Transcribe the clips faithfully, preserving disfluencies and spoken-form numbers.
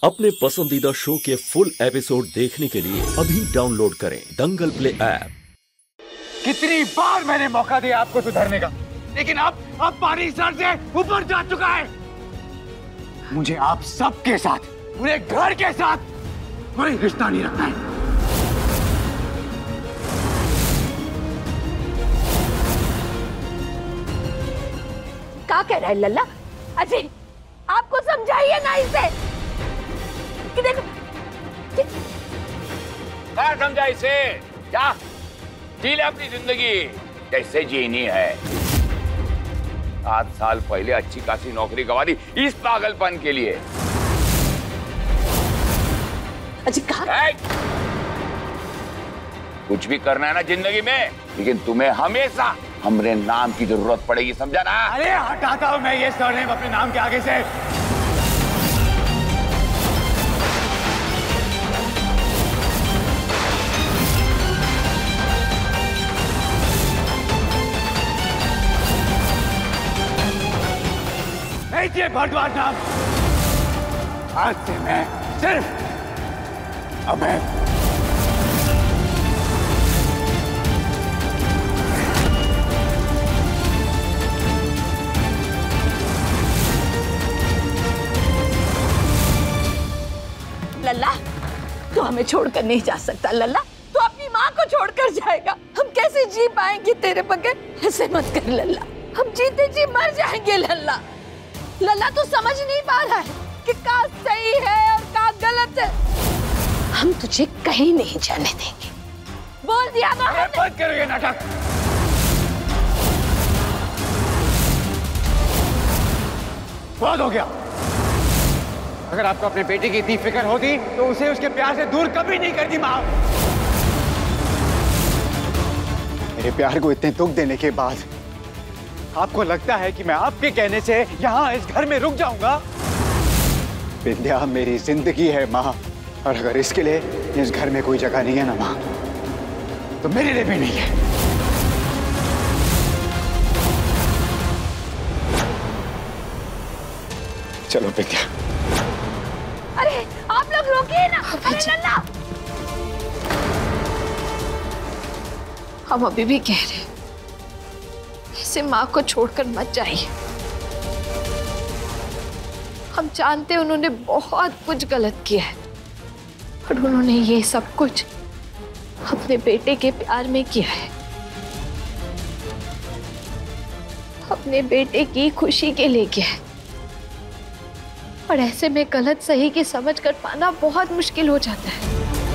अपने पसंदीदा शो के फुल एपिसोड देखने के लिए अभी डाउनलोड करें दंगल प्ले ऐप। कितनी बार मैंने मौका दिया आपको सुधरने का, लेकिन अब अब पानी सर से ऊपर जा चुका है। मुझे आप सबके साथ, पूरे घर के साथ कोई रिश्ता नहीं रखना है। क्या कह रहा है लल्ला? अजय, आपको समझाइए ना इसे कि देखो कि... क्या समझा इसे? क्या जी ले अपनी जिंदगी कैसे जीनी है। सात साल पहले अच्छी खासी नौकरी गवा दी इस पागलपन के लिए। अजय कहा? कुछ भी करना है ना जिंदगी में, लेकिन तुम्हें हमेशा हमरे नाम की जरूरत पड़ेगी, समझा ना? अरे हटाता हूं मैं ये सरनेम अपने नाम के आगे से। ये भारद्वाज नाम आज से मैं सिर्फ अभय। लल्ला, तू हमें छोड़कर नहीं जा सकता। लल्ला, तू अपनी माँ को छोड़कर जाएगा। हम कैसे जी पाएंगे तेरे बगैर? ऐसे मत कर लल्ला, हम जीते जी मर जाएंगे। लल्ला लल्ला तू समझ नहीं पा रहा है कि क्या सही है और क्या गलत है। हम तुझे कहीं नहीं जाने देंगे, बोल दिया ना। बंद करो ये नाटक। बहुत हो गया। अगर आपको अपने बेटे की इतनी फिक्र होती तो उसे उसके प्यार से दूर कभी नहीं करती माँ। मेरे प्यार को इतने दुख देने के बाद आपको लगता है कि मैं आपके कहने से यहाँ इस घर में रुक जाऊंगा? विद्या मेरी जिंदगी है माँ, और अगर इसके लिए इस घर में कोई जगह नहीं है ना माँ, तो मेरे लिए भी नहीं है। चलो विद्या। अरे आप लोग रोकिए ना। अरे लल्ला, हम अभी भी कह रहे हैं ऐसे माँ को छोड़कर मत जाइए। हम जानते हैं उन्होंने बहुत कुछ गलत किया है, पर उन्होंने ये सब कुछ अपने बेटे के प्यार में किया है, अपने बेटे की खुशी के लिए किया है। और ऐसे में गलत सही की समझ कर पाना बहुत मुश्किल हो जाता है।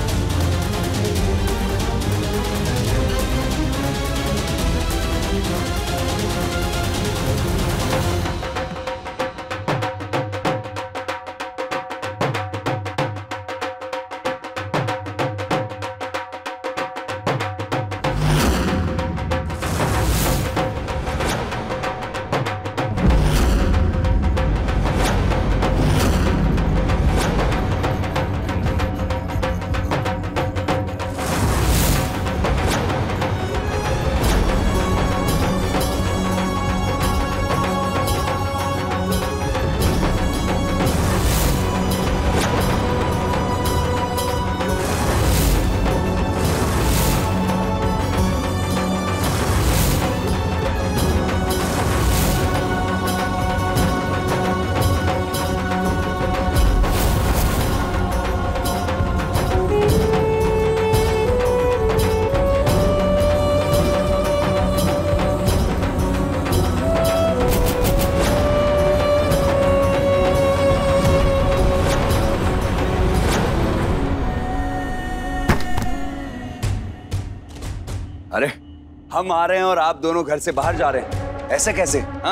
अरे हम आ रहे हैं और आप दोनों घर से बाहर जा रहे हैं, ऐसे कैसे? हाँ?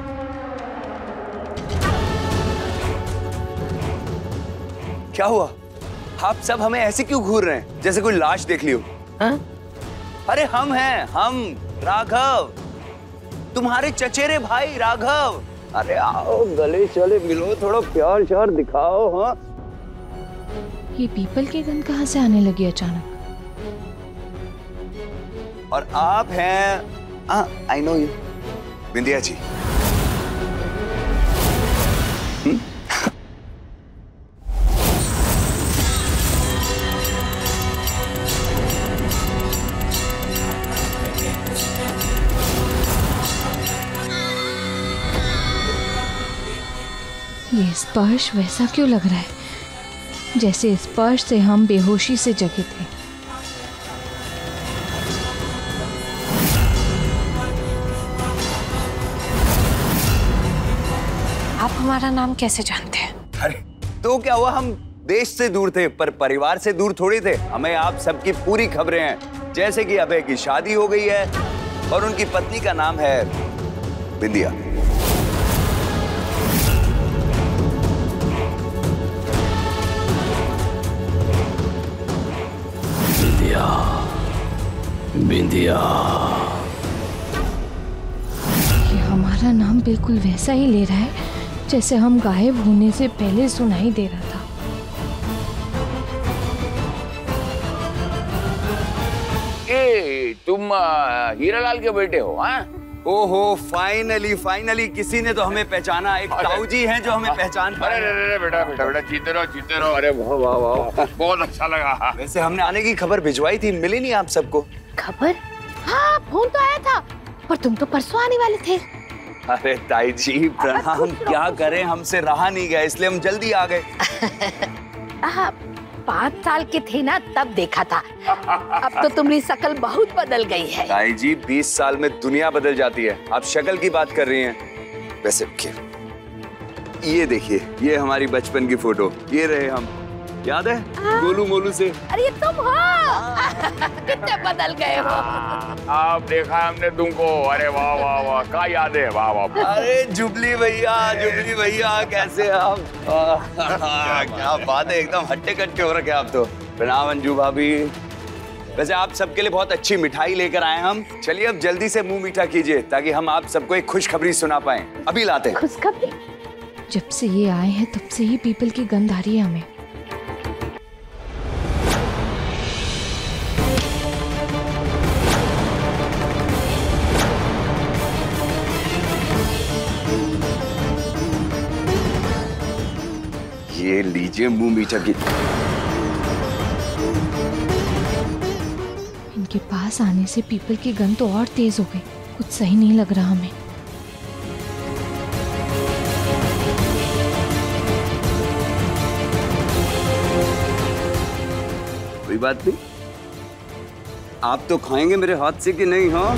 क्या हुआ? आप सब हमें ऐसे क्यों घूर रहे हैं जैसे कोई लाश देख ली हो? हाँ? अरे हम हैं, हम राघव, तुम्हारे चचेरे भाई राघव। अरे आओ गले चले मिलो, थोड़ा प्यार श्यार दिखाओ। हाँ, ये पीपल की गंध कहाँ से आने लगी अचानक? और आप हैं, आई नो यू, बिंदिया जी। स्पर्श वैसा क्यों लग रहा है जैसे स्पर्श से हम बेहोशी से जगे थे। आप हमारा नाम कैसे जानते हैं? अरे तो क्या हुआ, हम देश से दूर थे पर परिवार से दूर थोड़ी थे। हमें आप सबकी पूरी खबरें हैं। जैसे कि अभय की शादी हो गई है और उनकी पत्नी का नाम है बिंदिया। बिंदिया, बिंदिया। ये हमारा नाम बिल्कुल वैसा ही ले रहा है जैसे हम गायब होने से पहले सुनाई दे रहा था। ए, तुम आ, हीरालाल के बेटे हो? हाँ? ओहो, फाइनली फाइनली किसी ने तो हमें पहचाना। एक ताऊ जी हैं जो हमें पहचान पाए। अरे अरे बेटा बेटा बेटा जीते रहो जीते रहो। अरे वाह वाह वाह, बहुत अच्छा लगा। वैसे हमने आने की खबर भिजवाई थी, मिली नहीं आप सबको? खबर? हाँ, फोन तो आया था, पर तुम तो परसों आने वाले थे। अरे ताई जी प्रणाम। क्या करें, हमसे रहा नहीं गया इसलिए हम जल्दी आ गए। पाँच साल के थे ना तब देखा था। अब तो तुम्हारी शक्ल बहुत बदल गई है। ताई जी बीस साल में दुनिया बदल जाती है। आप शक्ल की बात कर रही हैं। वैसे ये देखिए, ये हमारी बचपन की फोटो। ये रहे हम, याद है गोलू मोलू से? अरे ये तुम हो? कितने बदल गए हो। आप देखा हमने तुमको। अरे वाह वाह वाह, क्या याद है। वाह वाह। अरे जुबली भैया, जुबली भैया कैसे आप? क्या बात है, एकदम हट्टे कट्टे हो रखे आप तो। प्रणाम अंजू भाभी। वैसे आप सबके लिए बहुत अच्छी मिठाई लेकर आए हम। चलिए अब जल्दी से मुंह मीठा कीजिए ताकि हम आप सबको एक खुशखबरी सुना पाए। अभी लाते हैं। खुशखबरी? जब से ये आए हैं तब से ही पीपल की गंध आ रही है हमें। ये लीजिए मुंह मीठा की। इनके पास आने से पीपल की गंध तो और तेज हो गई। कुछ सही नहीं लग रहा हमें। कोई बात नहीं, आप तो खाएंगे मेरे हाथ से कि नहीं? हाँ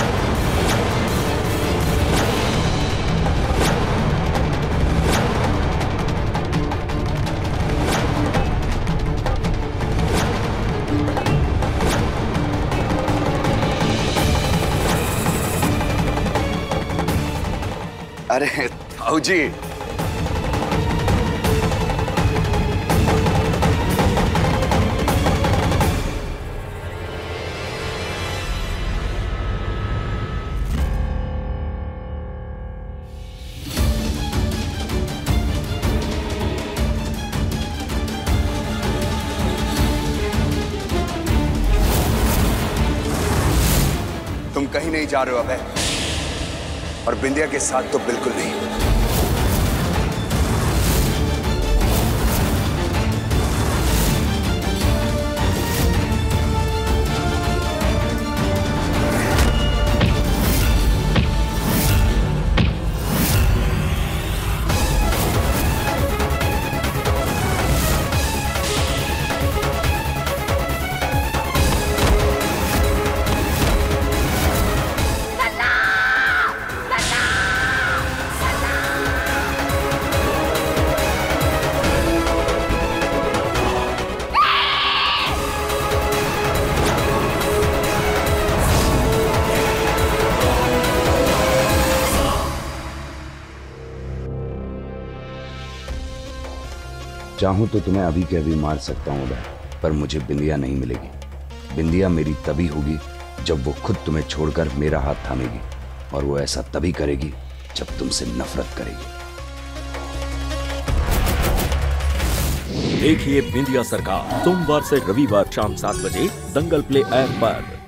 अरे ताऊ जी, तुम कहीं नहीं जा रहे हो अबे, और बिंदिया के साथ तो बिल्कुल नहीं। चाहूं तो तुम्हें अभी के अभी मार सकता हूं उदय, पर मुझे बिंदिया नहीं मिलेगी। बिंदिया मेरी तभी होगी जब वो खुद तुम्हें छोड़कर मेरा हाथ थामेगी, और वो ऐसा तभी करेगी जब तुमसे नफरत करेगी। देखिए बिंदिया सरकार सोमवार से रविवार शाम सात बजे दंगल प्ले ऐप पर।